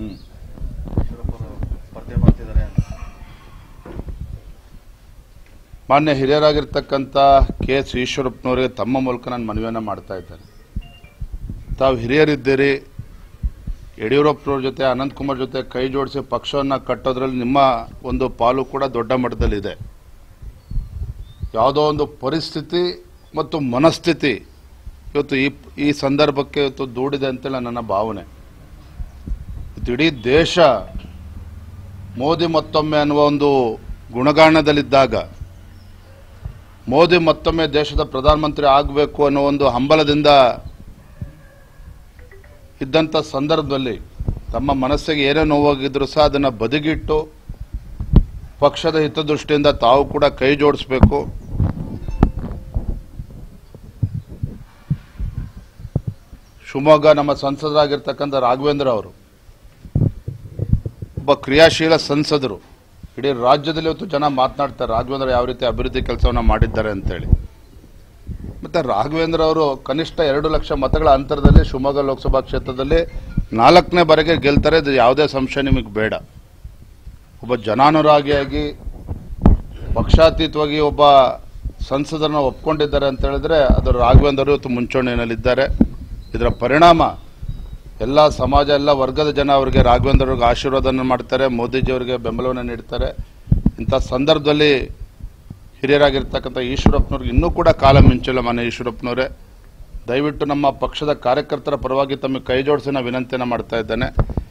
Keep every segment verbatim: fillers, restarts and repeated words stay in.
ಸ್ಪರ್ಧೆ ಮಾಡ್ತಿದ್ದಾರೆ. ಮಾನ್ಯ ಹಿರಿಯರಾಗಿರ್ತಕ್ಕಂಥ ಕೆ ಎಸ್ ಈಶ್ವರಪ್ಪನವರಿಗೆ ತಮ್ಮ ಮೂಲಕ ನಾನು ಮನವಿಯನ್ನು ಮಾಡ್ತಾ ಇದ್ದೇನೆ. ತಾವು ಹಿರಿಯರಿದ್ದೀರಿ, ಯಡಿಯೂರಪ್ಪನವ್ರ ಜೊತೆ ಅನಂತಕುಮಾರ್ ಜೊತೆ ಕೈ ಜೋಡಿಸಿ ಪಕ್ಷವನ್ನು ಕಟ್ಟೋದ್ರಲ್ಲಿ ನಿಮ್ಮ ಒಂದು ಪಾಲು ಕೂಡ ದೊಡ್ಡ ಮಟ್ಟದಲ್ಲಿದೆ. ಯಾವುದೋ ಒಂದು ಪರಿಸ್ಥಿತಿ ಮತ್ತು ಮನಸ್ಥಿತಿ ಇವತ್ತು ಈ ಈ ಸಂದರ್ಭಕ್ಕೆ ಇವತ್ತು ದೂಡಿದೆ ಅಂತೇಳಿ ನನ್ನ ಭಾವನೆ. ಇಡೀ ದೇಶ ಮೋದಿ ಮತ್ತೊಮ್ಮೆ ಅನ್ನುವ ಒಂದು ಗುಣಗಾನದಲ್ಲಿದ್ದಾಗ, ಮೋದಿ ಮತ್ತೊಮ್ಮೆ ದೇಶದ ಪ್ರಧಾನಮಂತ್ರಿ ಆಗಬೇಕು ಅನ್ನೋ ಒಂದು ಹಂಬಲದಿಂದ ಇದ್ದಂಥ ಸಂದರ್ಭದಲ್ಲಿ ತಮ್ಮ ಮನಸ್ಸಿಗೆ ಏನೇ ನೋವಾಗಿದ್ರು ಸಹ ಅದನ್ನು ಬದಿಗಿಟ್ಟು ಪಕ್ಷದ ಹಿತದೃಷ್ಟಿಯಿಂದ ತಾವು ಕೂಡ ಕೈ ಜೋಡಿಸಬೇಕು. ಶಿವಮೊಗ್ಗ ನಮ್ಮ ಸಂಸದರಾಗಿರ್ತಕ್ಕಂಥ ರಾಘವೇಂದ್ರ ಅವರು ಒಬ್ಬ ಕ್ರಿಯಾಶೀಲ ಸಂಸದರು. ಇಡೀ ರಾಜ್ಯದಲ್ಲಿ ಇವತ್ತು ಜನ ಮಾತನಾಡ್ತಾರೆ ರಾಘವೇಂದ್ರ ಯಾವ ರೀತಿ ಅಭಿವೃದ್ಧಿ ಕೆಲಸವನ್ನು ಮಾಡಿದ್ದಾರೆ ಅಂತೇಳಿ. ಮತ್ತು ರಾಘವೇಂದ್ರ ಅವರು ಕನಿಷ್ಠ ಎರಡು ಲಕ್ಷ ಮತಗಳ ಅಂತರದಲ್ಲಿ ಶಿವಮೊಗ್ಗ ಲೋಕಸಭಾ ಕ್ಷೇತ್ರದಲ್ಲಿ ನಾಲ್ಕನೇ ಬಾರಿಗೆ ಗೆಲ್ತಾರೆ. ಇದು ಯಾವುದೇ ಸಂಶಯ ನಿಮಗೆ ಬೇಡ. ಒಬ್ಬ ಜನಾನುರಾಗಿಯಾಗಿ ಪಕ್ಷಾತೀತವಾಗಿ ಒಬ್ಬ ಸಂಸದರನ್ನ ಒಪ್ಕೊಂಡಿದ್ದಾರೆ ಅಂತ ಹೇಳಿದ್ರೆ ಅದು ರಾಘವೇಂದ್ರ ಅವರು ಇವತ್ತು ಮುಂಚೂಣಿಯಲ್ಲಿದ್ದಾರೆ. ಇದರ ಪರಿಣಾಮ ಎಲ್ಲ ಸಮಾಜ, ಎಲ್ಲ ವರ್ಗದ ಜನ ಅವರಿಗೆ ರಾಘವೇಂದ್ರ ಅವ್ರಿಗೆ ಆಶೀರ್ವಾದನ ಮಾಡ್ತಾರೆ, ಮೋದಿಜಿಯವರಿಗೆ ಬೆಂಬಲವನ್ನು ನೀಡ್ತಾರೆ. ಇಂಥ ಸಂದರ್ಭದಲ್ಲಿ ಹಿರಿಯರಾಗಿರ್ತಕ್ಕಂಥ ಈಶ್ವರಪ್ಪನವ್ರಿಗೆ ಇನ್ನೂ ಕೂಡ ಕಾಲ ಮಿಂಚಿಲ್ಲ. ಮಾನ್ಯ ಈಶ್ವರಪ್ಪನವರೇ, ದಯವಿಟ್ಟು ನಮ್ಮ ಪಕ್ಷದ ಕಾರ್ಯಕರ್ತರ ಪರವಾಗಿ ತಮಗೆ ಕೈ ಜೋಡಿಸಿ ನಾನು ವಿನಂತಿಯನ್ನು ಮಾಡ್ತಾ ಇದ್ದೇನೆ.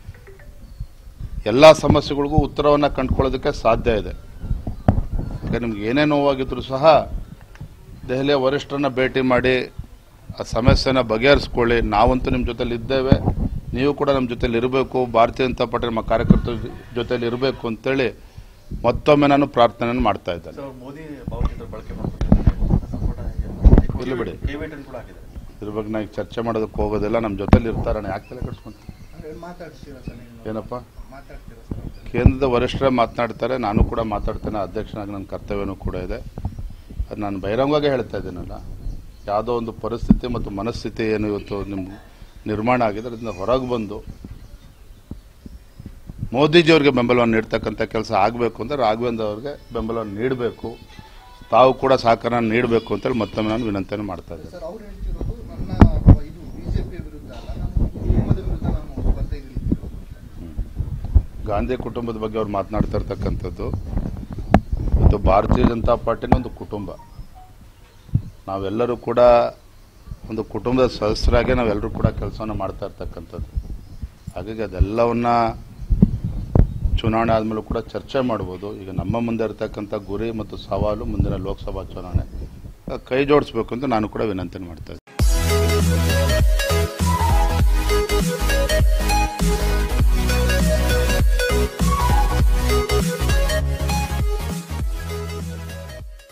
ಎಲ್ಲ ಸಮಸ್ಯೆಗಳಿಗೂ ಉತ್ತರವನ್ನು ಕಂಡುಕೊಳ್ಳೋದಕ್ಕೆ ಸಾಧ್ಯ ಇದೆ. ಈಗ ನಿಮ್ಗೆ ಏನೇ ನೋವಾಗಿದ್ರು ಸಹ ದೆಹಲಿಯ ವರಿಷ್ಠರನ್ನ ಭೇಟಿ ಮಾಡಿ ಆ ಸಮಸ್ಯೆನ ಬಗೆಹರಿಸ್ಕೊಳ್ಳಿ. ನಾವಂತೂ ನಿಮ್ಮ ಜೊತೆಲಿ ಇದ್ದೇವೆ, ನೀವು ಕೂಡ ನಮ್ಮ ಜೊತೆಲಿ ಇರಬೇಕು, ಭಾರತೀಯ ಜನತಾ ಪಾರ್ಟಿ ನಮ್ಮ ಕಾರ್ಯಕರ್ತರ ಜೊತೆಲಿ ಇರಬೇಕು ಅಂತೇಳಿ ಮತ್ತೊಮ್ಮೆ ನಾನು ಪ್ರಾರ್ಥನೆಯನ್ನು ಮಾಡ್ತಾ ಇದ್ದೇನೆ. ಇಲ್ಲಿ ಬಿಡಿ, ಇದ್ರ ಬಗ್ಗೆ ನಾವು ಚರ್ಚೆ ಮಾಡೋದಕ್ಕೆ ಹೋಗೋದಿಲ್ಲ. ನಮ್ಮ ಜೊತೆಲಿ ಇರ್ತಾರಣ, ಯಾಕೆ ತಲೆ ಕೆಡಿಸ್ಕೊಂತ ಏನಪ್ಪ? ಕೇಂದ್ರದ ವರಿಷ್ಠರೇ ಮಾತನಾಡ್ತಾರೆ, ನಾನು ಕೂಡ ಮಾತಾಡ್ತೇನೆ. ಅಧ್ಯಕ್ಷನಾಗಿ ನನ್ನ ಕರ್ತವ್ಯನೂ ಕೂಡ ಇದೆ. ಅದು ನಾನು ಬಹಿರಂಗವಾಗಿ ಹೇಳ್ತಾ ಇದ್ದೀನಲ್ಲ, ಯಾವುದೋ ಒಂದು ಪರಿಸ್ಥಿತಿ ಮತ್ತು ಮನಸ್ಥಿತಿ ಏನು ಇವತ್ತು ನಿಮ್ಮ ನಿರ್ಮಾಣ ಆಗಿದೆ, ಅದರಿಂದ ಹೊರಗೆ ಬಂದು ಮೋದಿಜಿಯವ್ರಿಗೆ ಬೆಂಬಲವನ್ನು ನೀಡ್ತಕ್ಕಂಥ ಕೆಲಸ ಆಗಬೇಕು ಅಂದರೆ ರಾಘವೇಂದ್ರ ಅವ್ರಿಗೆ ಬೆಂಬಲವನ್ನು ನೀಡಬೇಕು, ತಾವು ಕೂಡ ಸಹಕಾರ ನೀಡಬೇಕು ಅಂತೇಳಿ ಮತ್ತೊಮ್ಮೆ ನಾನು ವಿನಂತಿಯನ್ನು ಮಾಡ್ತಾ ಇದ್ದೇನೆ. ಗಾಂಧಿ ಕುಟುಂಬದ ಬಗ್ಗೆ ಅವ್ರು ಮಾತನಾಡ್ತಾ ಇರ್ತಕ್ಕಂಥದ್ದು, ಇದು ಭಾರತೀಯ ಜನತಾ ಪಾರ್ಟಿನ ಒಂದು ಕುಟುಂಬ. ನಾವೆಲ್ಲರೂ ಕೂಡ ಒಂದು ಕುಟುಂಬದ ಸದಸ್ಯರಾಗಿ ನಾವೆಲ್ಲರೂ ಕೂಡ ಕೆಲಸವನ್ನು ಮಾಡ್ತಾ ಇರ್ತಕ್ಕಂಥದ್ದು. ಹಾಗಾಗಿ ಅದೆಲ್ಲವನ್ನ ಚುನಾವಣೆ ಆದಮೇಲೂ ಕೂಡ ಚರ್ಚೆ ಮಾಡ್ಬೋದು. ಈಗ ನಮ್ಮ ಮುಂದೆ ಇರತಕ್ಕಂಥ ಗುರಿ ಮತ್ತು ಸವಾಲು ಮುಂದಿನ ಲೋಕಸಭಾ ಚುನಾವಣೆ ಕೈ ಜೋಡಿಸ್ಬೇಕು ಅಂತ ನಾನು ಕೂಡ ವಿನಂತಿ ಮಾಡ್ತಾ ಇದ್ದೀನಿ.